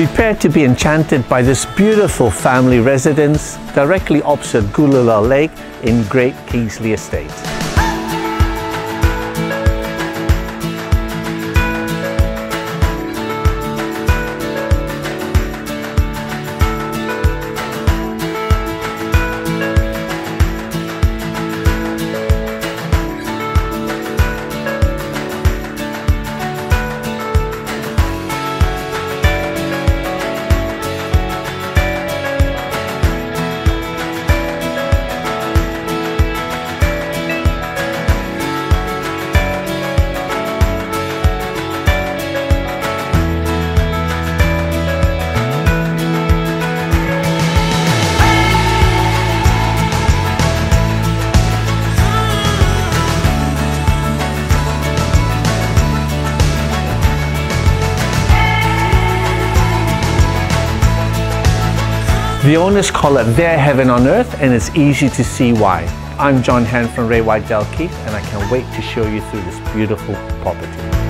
Prepare to be enchanted by this beautiful family residence directly opposite Gulula Lake in Great Kingsley Estate. The owners call it their heaven on earth, and it's easy to see why. I'm John Hand from Ray White Dalkeith, and I can't wait to show you through this beautiful property.